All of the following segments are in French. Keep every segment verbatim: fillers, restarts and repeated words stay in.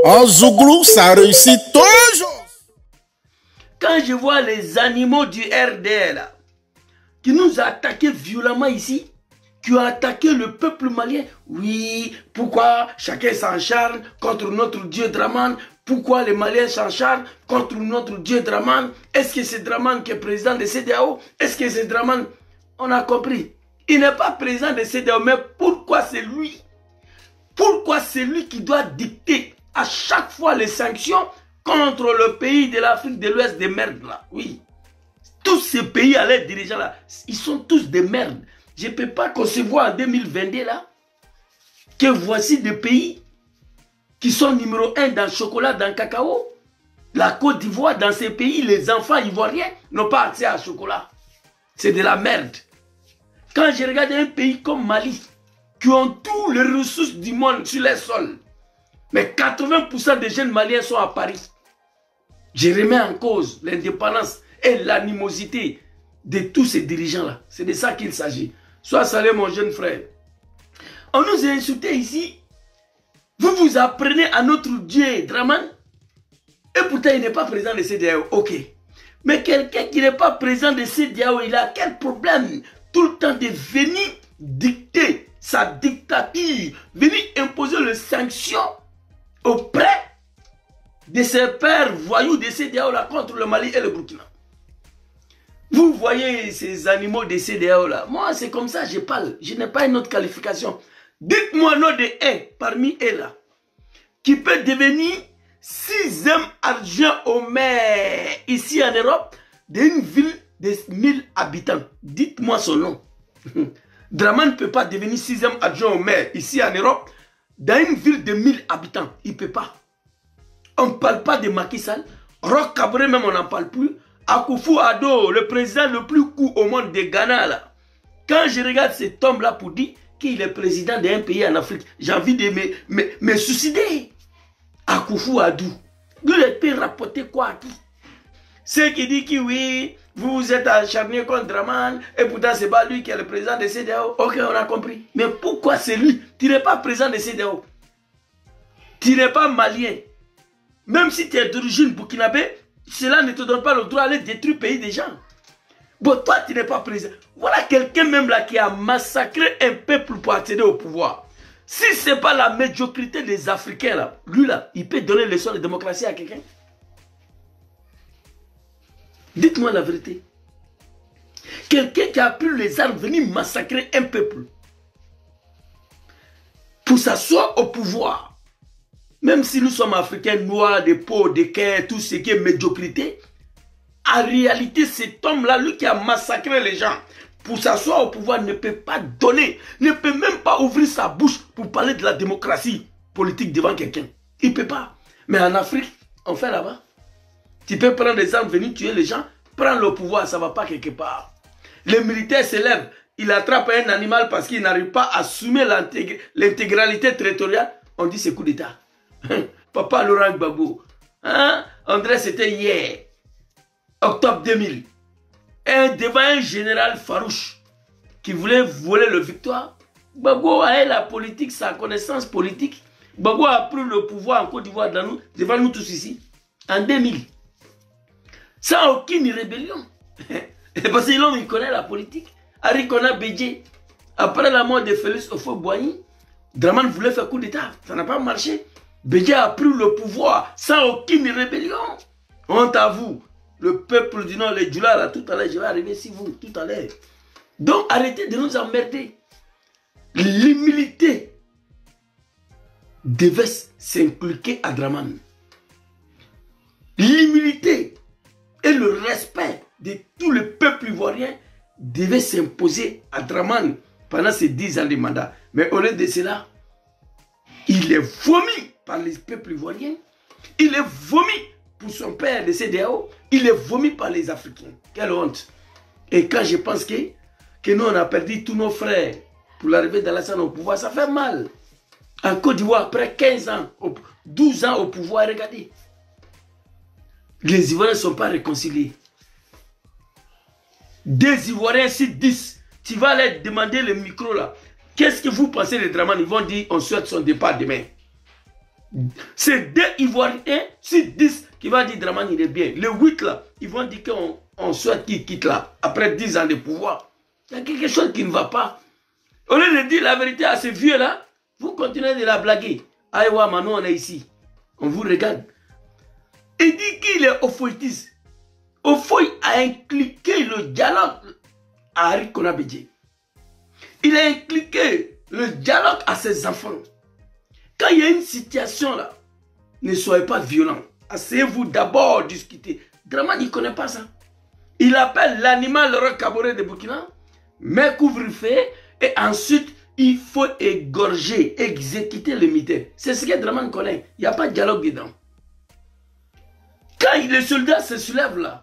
En Zouglou, ça réussit toujours. Quand je vois les animaux du R D L qui nous ont attaqués violemment ici, qui ont attaqué le peuple malien, oui, pourquoi chacun s'encharne contre notre Dieu Draman? Pourquoi les Maliens s'encharnent contre notre Dieu Draman? Est-ce que c'est Draman qui est président de C E D E A O? Est-ce que c'est Draman? On a compris. Il n'est pas président de C E D E A O, mais pourquoi c'est lui? Pourquoi c'est lui qui doit dicter à chaque fois les sanctions contre le pays de l'Afrique de l'Ouest des merdes là? Oui. Tous ces pays à l'aide dirigeants là, ils sont tous des merdes. Je ne peux pas concevoir en deux mille vingt-deux là que voici des pays qui sont numéro un dans le chocolat, dans le cacao. La Côte d'Ivoire, dans ces pays, les enfants ivoiriens n'ont pas accès à chocolat. C'est de la merde. Quand je regarde un pays comme Mali, qui ont tous les ressources du monde sur les sols, mais quatre-vingts pour cent des jeunes Maliens sont à Paris. Je remets en cause l'indépendance et l'animosité de tous ces dirigeants-là. C'est de ça qu'il s'agit. Sois salué, mon jeune frère. On nous a insultés ici. Vous vous apprenez à notre Dieu Draman. Et pourtant, il n'est pas président de C E D E A O. Ok. Mais quelqu'un qui n'est pas président de C E D E A O, il a quel problème? Tout le temps de venir dicter sa dictature, venir imposer les sanctions auprès de ses pères voyous de C E D E A O là, contre le Mali et le Burkina. Vous voyez ces animaux de C E D E A O là. Moi, c'est comme ça, je parle. Je n'ai pas une autre qualification. Dites-moi nom de un parmi eux là qui peut devenir sixième adjoint au maire ici en Europe d'une ville de mille habitants. Dites-moi son nom. Draman ne peut pas devenir sixième adjoint au maire ici en Europe dans une ville de mille habitants. Il ne peut pas. On ne parle pas de Macky Sall. Roch Kaboré même on n'en parle plus. Akufo-Addo, le président le plus court au monde de Ghana là. Quand je regarde cet homme là pour dire qu'il est président d'un pays en Afrique, j'ai envie de me, me, me suicider. Akufo-Addo. Lui, il était rapporté quoi à qui? Ceux qui disent que oui, vous vous êtes acharné contre Draman, et pourtant c'est pas lui qui est le président de C E D E A O. Ok, on a compris. Mais pourquoi c'est lui? Tu n'es pas président de C E D E A O. Tu n'es pas malien. Même si tu es d'origine burkinabé, cela ne te donne pas le droit d'aller détruire le pays des gens. Bon, toi, tu n'es pas président. Voilà quelqu'un même là qui a massacré un peuple pour accéder au pouvoir. Si ce n'est pas la médiocrité des Africains, là, lui là, il peut donner leçon de démocratie à quelqu'un? Dites-moi la vérité. Quelqu'un qui a pris les armes venir massacrer un peuple pour s'asseoir au pouvoir. Même si nous sommes Africains noirs, de peau, de cœur, tout ce qui est médiocrité, en réalité, cet homme-là, lui qui a massacré les gens, pour s'asseoir au pouvoir, ne peut pas donner, ne peut même pas ouvrir sa bouche pour parler de la démocratie politique devant quelqu'un. Il ne peut pas. Mais en Afrique, on fait là-bas. Tu peux prendre des armes, venir tuer les gens, prendre le pouvoir, ça ne va pas quelque part. Les militaires se lèvent, il attrape un animal parce qu'il n'arrive pas à assumer l'intégralité territoriale. On dit c'est coup d'État. Papa Laurent Gbagbo, hein? André, c'était hier, octobre deux mille. Un, devant un général farouche qui voulait voler le victoire, Gbagbo a la politique, sa connaissance politique. Gbagbo a pris le pouvoir en Côte d'Ivoire devant nous tous ici, en deux mille. Sans aucune rébellion. Parce que l'homme, il connaît la politique. Harry Kona Bédié, après la mort de Félix Houphouët-Boigny, Draman voulait faire coup d'État. Ça n'a pas marché. Bédié a pris le pouvoir sans aucune rébellion. Honte à vous. Le peuple du Nord, les Djoula, là, tout à l'heure, je vais arriver si vous, tout à l'heure. Donc, arrêtez de nous emmerder. L'humilité devait s'inculquer à Draman. L'humilité et le respect de tout le peuple ivoirien devait s'imposer à Draman pendant ces dix ans de mandat. Mais au lieu de cela, il est vomi par les peuples ivoiriens. Il est vomi pour son père de C E D E A O. Il est vomi par les Africains. Quelle honte. Et quand je pense que, que nous, on a perdu tous nos frères pour l'arrivée d'Alassane au pouvoir, ça fait mal. En Côte d'Ivoire, après quinze ans, douze ans au pouvoir, regardez. Les Ivoiriens ne sont pas réconciliés. Des Ivoiriens, si dix, tu vas leur demander le micro là. Qu'est-ce que vous pensez de Draman? Ils vont dire on souhaite son départ demain. C'est deux Ivoiriens sur dix qui vont dire Dramane il est bien. Les huit là, ils vont dire qu'on on souhaite qu'il quitte là, après dix ans de pouvoir. Il y a quelque chose qui ne va pas. Au lieu de dire la vérité à ces vieux là, vous continuez de la blaguer. Aïwa, maintenant on est ici. On vous regarde. Il dit qu'il est ophoïtiste. Ophoï a impliqué le dialogue à Harry Konabedje. Il a impliqué le dialogue à ses enfants. Quand il y a une situation là, ne soyez pas violents. Asseyez-vous d'abord discuter. Dramane, il ne connaît pas ça. Il appelle l'animal Roch Kaboré de Burkina, met couvre-feu et ensuite il faut égorger, exécuter le militaire. C'est ce que Dramane connaît. Il n'y a pas de dialogue dedans. Quand les soldats se soulèvent là,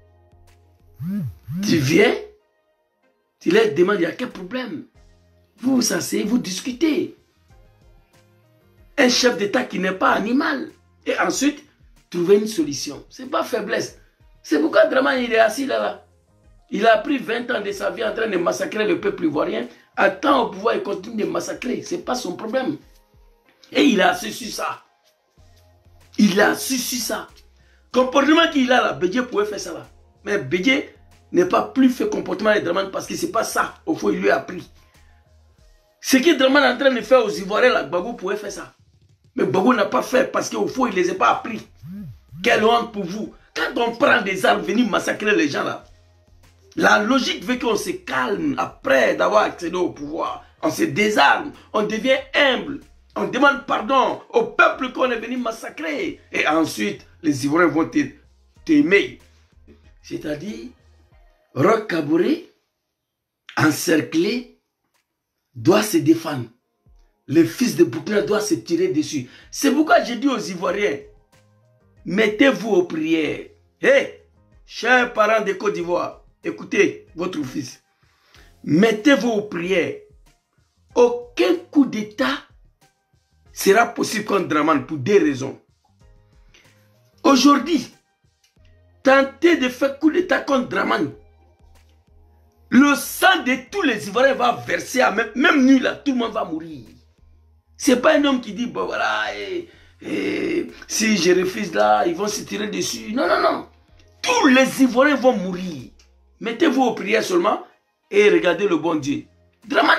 tu viens, tu leur demandes, il y a quel problème? Vous vous asseyez, vous discutez. Un chef d'État qui n'est pas animal. Et ensuite, trouver une solution. Ce n'est pas faiblesse. C'est pourquoi Dramane il est assis là, là. Il a pris vingt ans de sa vie en train de massacrer le peuple ivoirien. Attend au pouvoir et continue de massacrer. Ce n'est pas son problème. Et il a su sur ça. Il a su sur ça. Comportement qu'il a là, Bédié pouvait faire ça là. Mais Bédié n'est pas plus fait comportement de Dramane parce que ce n'est pas ça. Au fond, il lui a appris. Ce que Dramane est en train de faire aux Ivoiriens là, Gbagbo pouvait faire ça. Mais Gbagbo n'a pas fait parce qu'au fond, il ne les a pas appris. Quelle honte pour vous. Quand on prend des armes, venir massacrer les gens là, la logique veut qu'on se calme après d'avoir accédé au pouvoir. On se désarme, on devient humble, on demande pardon au peuple qu'on est venu massacrer. Et ensuite, les Ivoiriens vont t'aimer. C'est-à-dire, Roch Kaboré, encerclé, doit se défendre. Le fils de Burkina doit se tirer dessus. C'est pourquoi j'ai dit aux Ivoiriens, mettez-vous aux prières. Hé, hey, chers parents de Côte d'Ivoire, écoutez votre fils. Mettez-vous aux prières. Aucun coup d'État sera possible contre Dramane pour deux raisons. Aujourd'hui, tenter de faire coup d'État contre Dramane, le sang de tous les Ivoiriens va verser à même, même nuit là, tout le monde va mourir. Ce n'est pas un homme qui dit, bon voilà, et, et, si je refuse là, ils vont se tirer dessus. Non, non, non. Tous les Ivoiriens vont mourir. Mettez-vous aux prières seulement et regardez le bon Dieu. Dramane.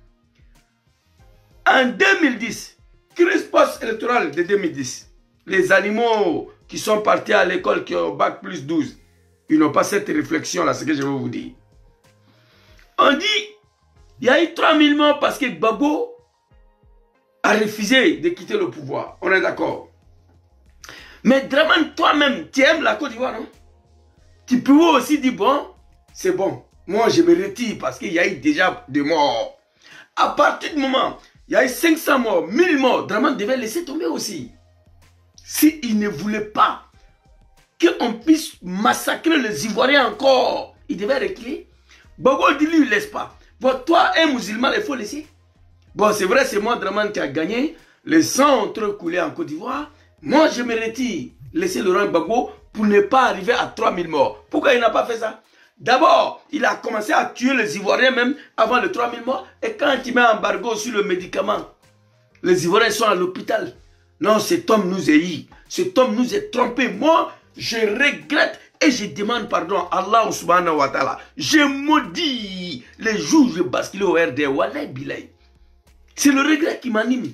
En deux mille dix, crise post-électorale de deux mille dix, les animaux qui sont partis à l'école qui ont bac plus douze, ils n'ont pas cette réflexion-là, c'est ce que je vais vous dire. On dit, il y a eu trois mille morts parce que Gbagbo a refusé de quitter le pouvoir. On est d'accord. Mais Dramane, toi-même, tu aimes la Côte d'Ivoire, non? Tu peux aussi dire, bon, c'est bon. Moi, je me retire parce qu'il y a eu déjà des morts. À partir du moment, il y a eu cinq cents morts, mille morts, Dramane devait laisser tomber aussi. S'il ne voulait pas qu'on puisse massacrer les Ivoiriens encore, il devait reculer. Gbagbo dit lui, il ne laisse pas. Bon, toi, un musulman, il faut laisser. Bon, c'est vrai, c'est moi, Dramane, qui a gagné. Les sangs ont trop coulé en Côte d'Ivoire. Moi, je me retire. Laissez Laurent Gbagbo pour ne pas arriver à trois mille morts. Pourquoi il n'a pas fait ça? D'abord, il a commencé à tuer les Ivoiriens même avant les trois mille morts. Et quand il met un embargo sur le médicament, les Ivoiriens sont à l'hôpital. Non, cet homme nous a eu. Cet homme nous a trompé. Moi, je regrette et je demande pardon à Allah subhanahu wa ta'ala. Je maudis les jours où je bascule au R D. Wallah bilay. C'est le regret qui m'anime.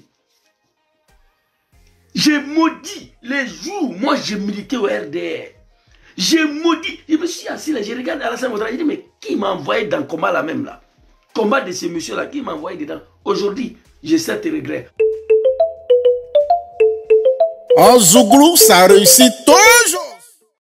J'ai maudit les jours, moi j'ai milité au R D R. J'ai maudit, je me suis assis là, je regarde Alassane Ouattara, je dis mais qui m'a envoyé dans le combat là même là? Combat de ce monsieur là, qui m'a envoyé dedans? Aujourd'hui, j'ai cet regret. En Zouglou, ça réussit toujours.